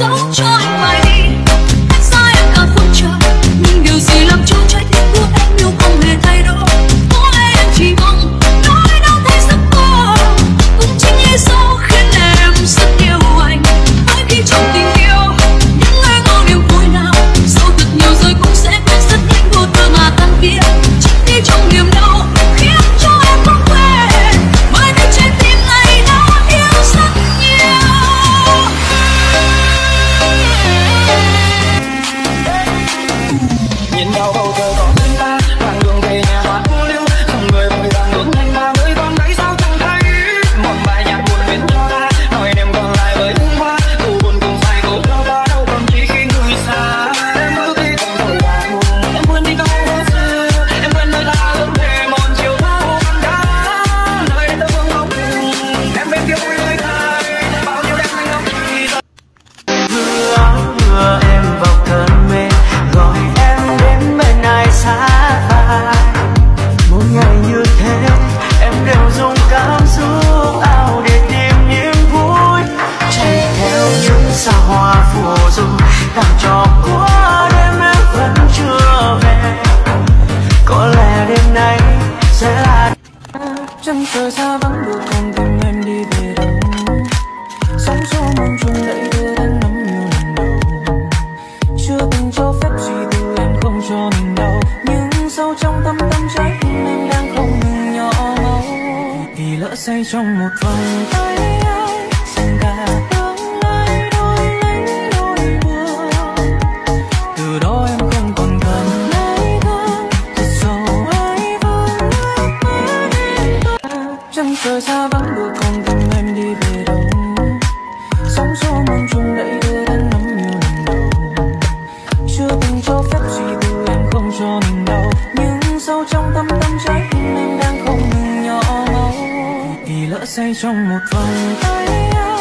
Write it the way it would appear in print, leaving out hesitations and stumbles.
dấu cho anh hoài đi. Cách xa em cả phương trời, nhưng điều gì làm cho trái tim của em yêu không hề thay đổi. Có lẽ em chỉ mong nỗi đau thay giấc mơ, cũng chính lý do khiến em rất yêu anh. Mỗi khi trong tình yêu, những lời ngỏ niềm vui nào sau thật nhiều rồi cũng sẽ quên rất nhanh, vô tư mà tan biến. Chết đi trong niềm đau khiến cho em không quên, bởi vì trái tim này đã yêu rất nhiều. Nhìn vào bầu trời còn xanh ta, đoạn đường về nhà hoa cô liêu, dòng người vội vàng hướng anh ba người con đấy sao chẳng thấy. Một bài nhạc buồn viết cho ta, nói đêm còn lại với thương hoa, dù buồn cùng phải cố theo ta đâu còn chỉ khi người xa. Em ước khi cùng vội vàng buồn, em quên đi câu thơ xưa, em quên nơi ta ước thề một chiều thao bằng đá, nơi ta vương ngọc cùng em bên kia vui lời khai, bao nhiêu đêm anh ngọc chỉ giờ. Vừa em vào cơn mê gọi em đến bên ai xa vai. Mỗi ngày như thế em đều dùng cảm xúc ảo để tìm niềm vui, chạy theo những xa hoa phù du làm cho qua đêm em vẫn chưa về. Có lẽ đêm nay sẽ là chân trời xa vắng đưa con tim em đi về đâu. Sóng gió mong chung đẩy đưa anh nắm nhiều lần đầu. Chưa từng cho phép gì từ em không cho mình đâu, nhưng sâu trong thâm tâm trái tim em đang không ngừng nhỏ máu. Vì lỡ say trong một vòng tay ai dành cả tương lai đôi lánh đôi buồn. Từ đó em không còn cần ai thương thật sâu ai vẫn chân trời xa vắng đưa con tim em đi về đâu. Sóng gió mong chung đẩy đưa anh nắm nhiều lần đầu. Chưa từng cho phép gì từ em không cho mình đâu, nhưng sâu trong thâm tâm trái tim em đang không ngừng nhỏ máu. Vì lỡ say trong một vòng tay